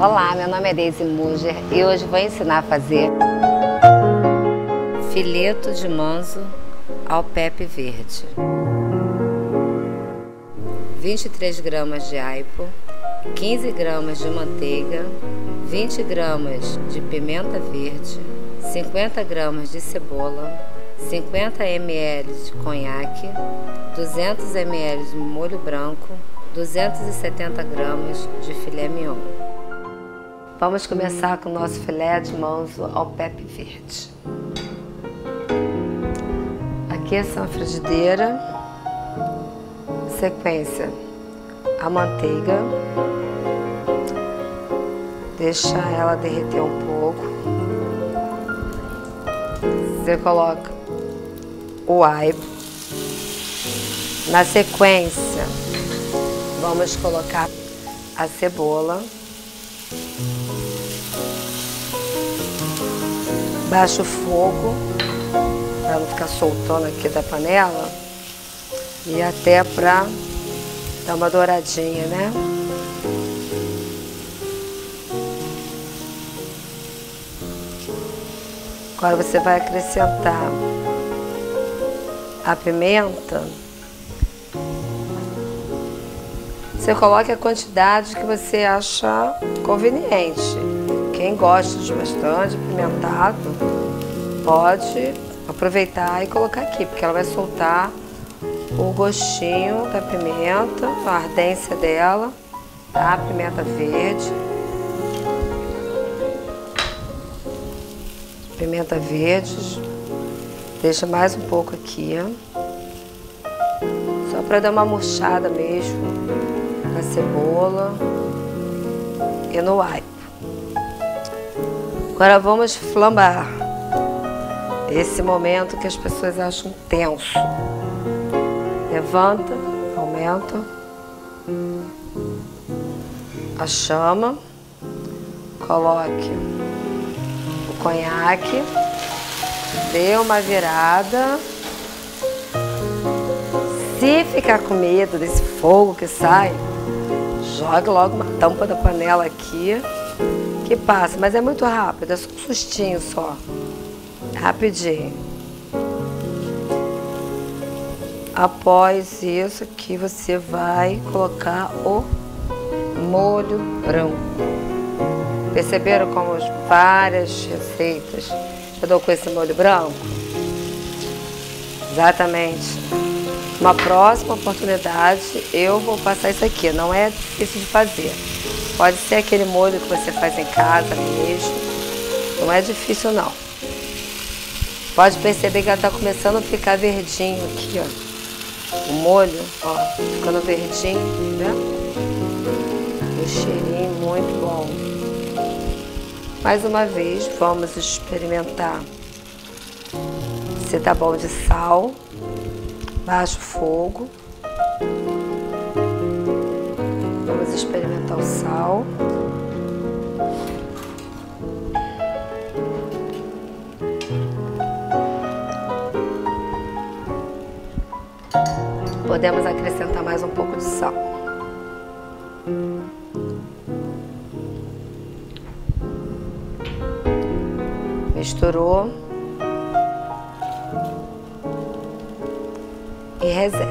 Olá, meu nome é Deise Muger e hoje vou ensinar a fazer fileto de manzo ao pepe verde. 23 gramas de aipo, 15 gramas de manteiga, 20 gramas de pimenta verde, 50 gramas de cebola, 50 ml de conhaque, 200 ml de molho branco, 270 gramas de filé mignon. Vamos começar com o nosso filé de manzo ao pepe verde. Aqueça a frigideira. Sequência, a manteiga. Deixa ela derreter um pouco. Você coloca o aipo. Na sequência, vamos colocar a cebola. Baixa o fogo, para não ficar soltando aqui da panela. E até para dar uma douradinha, né? Agora você vai acrescentar a pimenta. Você coloca a quantidade que você acha conveniente. Quem gosta de bastante apimentado, pode aproveitar e colocar aqui, porque ela vai soltar o gostinho da pimenta, a ardência dela, tá? Pimenta verde. Pimenta verde. Deixa mais um pouco aqui, só para dar uma murchada mesmo na cebola e no aipo. Agora vamos flambar. Esse momento que as pessoas acham tenso. Levanta, aumenta a chama, coloque o conhaque, dê uma virada. Se ficar com medo desse fogo que sai, jogue logo uma tampa da panela aqui, que passa, mas é muito rápido, é só um sustinho só, rapidinho. Após isso aqui você vai colocar o molho branco. Perceberam como várias receitas eu dou com esse molho branco? Exatamente. Uma próxima oportunidade eu vou passar isso aqui, não é difícil de fazer. Pode ser aquele molho que você faz em casa mesmo, não é difícil não. Pode perceber que ela está começando a ficar verdinho aqui, ó. O molho, ó, ficando verdinho, né? Um cheirinho muito bom. Mais uma vez, vamos experimentar se tá bom de sal. Baixa o fogo. Vamos experimentar o sal. Podemos acrescentar mais um pouco de sal. Misturou. E reserva.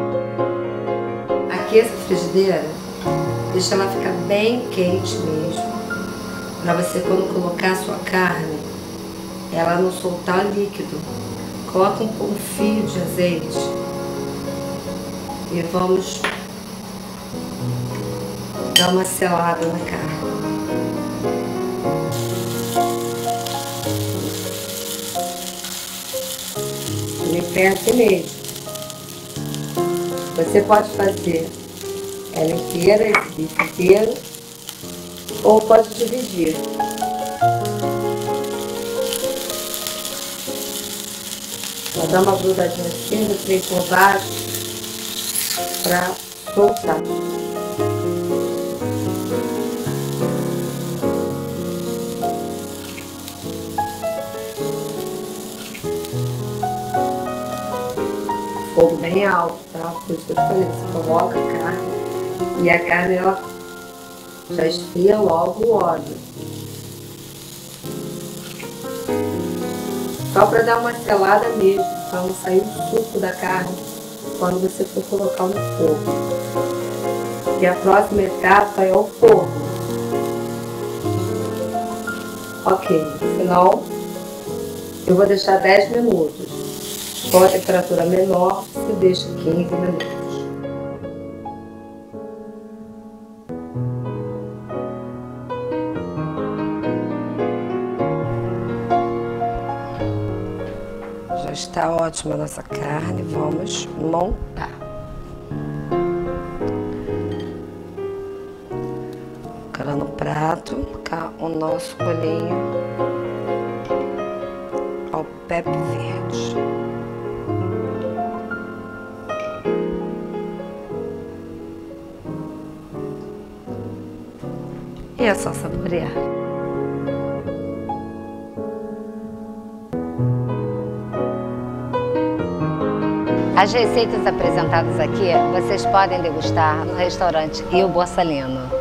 Aqueça a frigideira, deixa ela ficar bem quente mesmo, para você quando colocar a sua carne, ela não soltar líquido. Coloca um fio de azeite e vamos dar uma selada na carne. Limpar aqui mesmo. Você pode fazer ela inteira, esse bife inteiro, ou pode dividir. Vou dar uma grudadinha assim, no trem por baixo, para soltar. Fogo bem alto, tá? Por isso que eu falei, você coloca a carne e a carne ela Já esfria logo o óleo. Só para dar uma selada mesmo, para não sair o suco da carne quando você for colocar no fogo. E a próxima etapa é o fogo. Ok, senão eu vou deixar 10 minutos. Com a temperatura menor, você deixa 15 minutos. Já está ótima a nossa carne, vamos montar. Colocar no prato, colocar o nosso colinho ao pepe verde. E é só saborear. As receitas apresentadas aqui vocês podem degustar no restaurante Il Borsalino.